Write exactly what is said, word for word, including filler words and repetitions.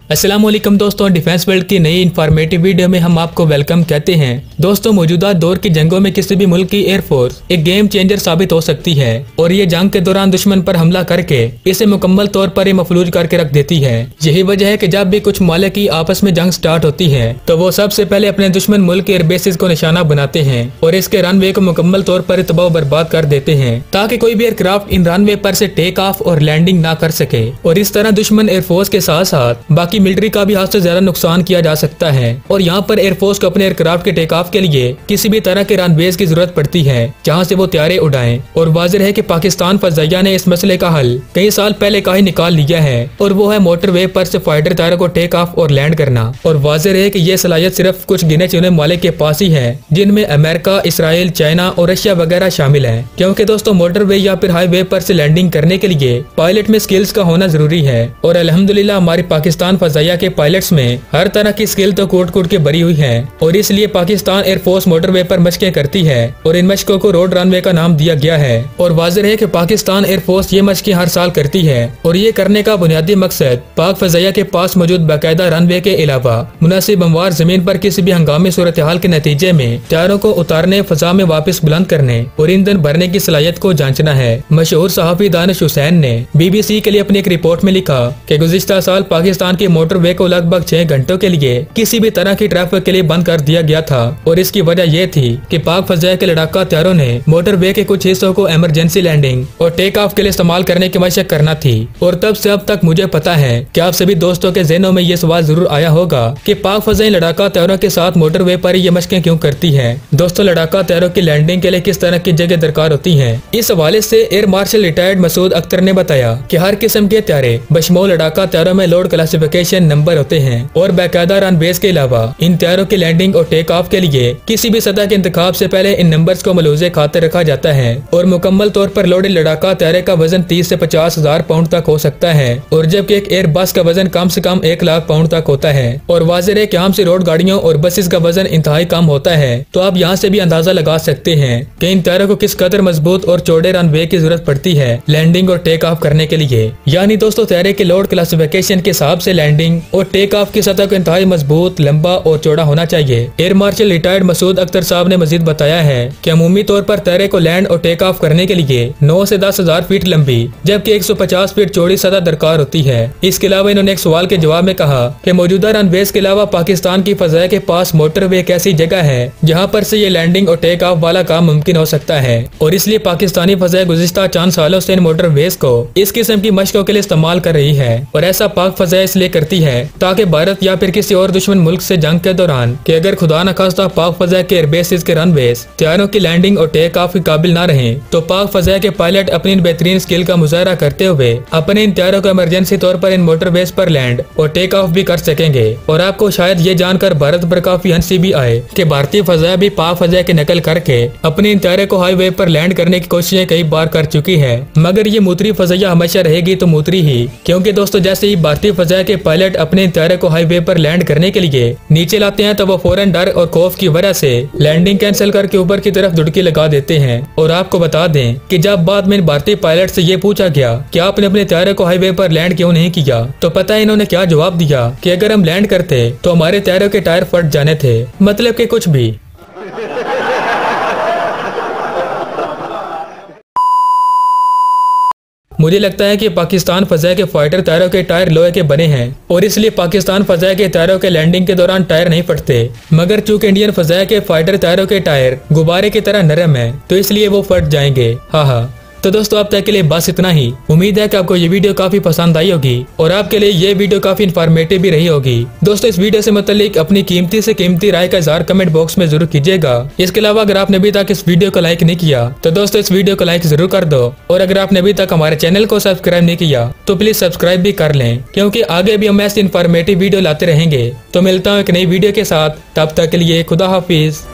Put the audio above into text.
अस्सलाम वालेकुम दोस्तों, डिफेंस वर्ल्ड की नई इन्फॉर्मेटिव वीडियो में हम आपको वेलकम कहते हैं। दोस्तों, मौजूदा दौर की जंगों में किसी भी मुल्क की एयरफोर्स एक गेम चेंजर साबित हो सकती है और ये जंग के दौरान दुश्मन पर हमला करके इसे मुकम्मल तौर पर ही मफलूज करके रख देती है। यही वजह है कि जब भी कुछ ममालिक की आपस में जंग स्टार्ट होती है तो वो सबसे पहले अपने दुश्मन मुल्क के एयरबेसिस को निशाना बनाते हैं और इसके रनवे को मुकम्मल तौर पर तबाह बर्बाद कर देते हैं ताकि कोई भी एयरक्राफ्ट इन रनवे पर से टेक ऑफ और लैंडिंग ना कर सके। और इस तरह दुश्मन एयरफोर्स के साथ साथ बाकी मिलिट्री का भी हद से ज्यादा नुकसान किया जा सकता है। और यहाँ पर एयरफोर्स को अपने एयरक्राफ्ट के टेक ऑफ के लिए किसी भी तरह के रनवेज की जरूरत पड़ती है जहाँ से वो त्यारे उड़ाएं। और वाज़ेह है कि पाकिस्तान फज़ाइया ने इस मसले का हल कई साल पहले का ही निकाल लिया है और वो है मोटरवे पर से फाइटर तारों को टेक ऑफ और लैंड करना। और वाज़ेह है कि यह सलाहियत सिर्फ कुछ गिने चुने ममालिक के पास ही है, जिनमें अमेरिका, इसराइल, चाइना और रशिया वगैरह शामिल है। क्योंकि दोस्तों, मोटरवे या फिर हाईवे पर से लैंडिंग करने के लिए पायलट में स्किल्स का होना जरूरी है। और अल्हम्दुलिल्लाह हमारी पाकिस्तान फज़ाइया के पायलट्स में हर तरह की स्किल तो कूट कूट के भरी हुई है और इसलिए पाकिस्तान एयरफोर्स मोटरवे पर मशकें करती है और इन मशकों को रोड रनवे का नाम दिया गया है। और वाज़ेह है कि पाकिस्तान एयरफोर्स ये मशकें हर साल करती है और ये करने का बुनियादी मकसद पाक फज़ाइया के पास मौजूद बाकायदा रनवे के अलावा मुनासिब हमवार जमीन पर किसी भी हंगामी सूरत हाल के नतीजे में त्यारों को उतारने, फजा में वापस बुलंद करने और ईंधन भरने की सलाहियत को जांचना है। मशहूर सहाफी दानिश हुसैन ने बीबीसी के लिए अपनी एक रिपोर्ट में लिखा कि गुज़िश्ता साल पाकिस्तान के मोटरवे को लगभग छह घंटों के लिए किसी भी तरह की ट्रैफिक के लिए बंद कर दिया गया था। और इसकी वजह यह थी कि पाक फज़ाइया के लड़ाका त्यारों ने मोटरवे के कुछ हिस्सों को इमरजेंसी लैंडिंग और टेक ऑफ के लिए इस्तेमाल करने की मशक करना थी। और तब से अब तक मुझे पता है कि आप सभी दोस्तों के ज़हनों में ये सवाल जरूर आया होगा कि पाक फज़ाइया लड़ाका त्यारों के साथ मोटरवे पर ये मशकें क्यों करती है। दोस्तों, लड़ाका त्यारों की लैंडिंग के लिए किस तरह की जगह दरकार होती है, इस हवाले से air marshal retired Masood Akhtar ने बताया कि हर किस्म के त्यारे बशमूल लड़ाका त्यारों में लोड क्लासिफिकेशन नंबर होते हैं और बाकायदा रनवेज के अलावा इन त्यारों की लैंडिंग और टेक ऑफ के लिए किसी भी सतह के इंतखाब से पहले इन नंबर्स को मलूज़े खातिर रखा जाता है। और मुकम्मल तौर पर लोडेड लड़ाका त्यारे का वजन तीस से पचास हजार पाउंड तक हो सकता है और जबकि एक एयर बस का वजन कम से कम एक लाख पाउंड तक होता है। और वाज़ेह है कि आम सी रोड गाड़ियों और बसेस का वजन इंतहाई कम होता है। तो आप यहाँ से भी अंदाजा लगा सकते हैं कि इन त्यारों को किस कदर मजबूत और चौड़े रनवे की जरूरत पड़ती है लैंडिंग और टेक ऑफ करने के लिए। यानी दोस्तों, त्यारे के लोड क्लासिफिकेशन के हिसाब से लैंडिंग और टेक ऑफ की सतह को इंतहाई मजबूत, लंबा और चौड़ा होना चाहिए। Air marshal retired Masood Akhtar साहब ने मजीद बताया है कि अमूमी तौर पर त्यारे को लैंड और टेक ऑफ करने के लिए नौ से दस हजार फीट लंबी जबकि एक सौ पचास फीट चौड़ी सतह दरकार होती है। इसके अलावा इन्होंने एक सवाल के जवाब में कहा कि मौजूदा रनवेज के अलावा पाकिस्तान की फज़ाइया के पास मोटरवे एक ऐसी जगह है जहाँ पर से ये लैंडिंग और टेक ऑफ वाला काम मुमकिन हो सकता है और इसलिए पाकिस्तानी फज़ाइया गुज़िश्ता चंद सालों से इन मोटरवेज को इस किस्म की मशकों के लिए इस्तेमाल कर रही है। और ऐसा पाक फज़ाइया इसलिए करती है ताकि भारत या फिर किसी और दुश्मन मुल्क से जंग के दौरान कि अगर खुदा न खास्ता पाक फज़ाइया के एयरबेसिस के रनवेज त्यारों की लैंडिंग और टेक ऑफ के काबिल न रहे तो पाक फज़ाइया के पायलट अपनी बेहतरीन स्किल का मुजाहरा करते हुए अपने इन त्यारों को इमरजेंसी तौर पर इन मोटरवेज पर लैंड और टेक ऑफ भी कर सकेंगे। और आपको शायद ये जानकर भारत पर काफी हंसी भी आए कि भारतीय फज़ाइया भी पाक फज़ाइया की नकल करके अपने इन त्यारे को हाईवे पर लैंड करने की कोशिशें कई बार कर चुकी है। मगर ये मूत्री फज़ाइया हमेशा रहेगी तो मूत्री ही, क्योंकि दोस्तों जैसे ही भारतीय फज़ाइया के पायलट अपने त्यारे को हाईवे पर लैंड करने के लिए नीचे लाते हैं तो वो फौरन डर और खौफ की वजह से लैंडिंग कैंसिल करके ऊपर की तरफ दुड़की लगा देते हैं। और आपको बता दें कि जब बाद में भारतीय पायलट से ये पूछा गया कि आपने अपने त्यारे को हाईवे पर लैंड क्यों नहीं किया तो पता है इन्होंने क्या जवाब दिया कि अगर हम लैंड करते तो हमारे त्यारों के टायर फट जाने थे। मतलब कि कुछ भी। मुझे लगता है कि पाकिस्तान फज़ाइया के फाइटर टायरों के टायर लोहे के बने हैं और इसलिए पाकिस्तान फज़ाइया के टायरों के लैंडिंग के दौरान टायर नहीं फटते। मगर चूंकि इंडियन फज़ाइया के फाइटर टायरों के टायर गुब्बारे की तरह नरम है तो इसलिए वो फट जाएंगे। हाँ हाँ तो दोस्तों, अब तक के लिए बस इतना ही। उम्मीद है कि आपको ये वीडियो काफी पसंद आई होगी और आपके लिए ये वीडियो काफी इन्फॉर्मेटिव भी रही होगी। दोस्तों, इस वीडियो से मुतालिक अपनी कीमती से कीमती राय का इज़हार कमेंट बॉक्स में जरूर कीजिएगा। इसके अलावा अगर आपने अभी तक इस वीडियो को लाइक नहीं किया तो दोस्तों इस वीडियो को लाइक जरूर कर दो और अगर आपने अभी तक हमारे चैनल को सब्सक्राइब नहीं किया तो प्लीज सब्सक्राइब भी कर लें, क्योंकि आगे भी हम ऐसी इन्फॉर्मेटिव वीडियो लाते रहेंगे। तो मिलता हूँ एक नई वीडियो के साथ, तब तक के लिए खुदा हाफिज।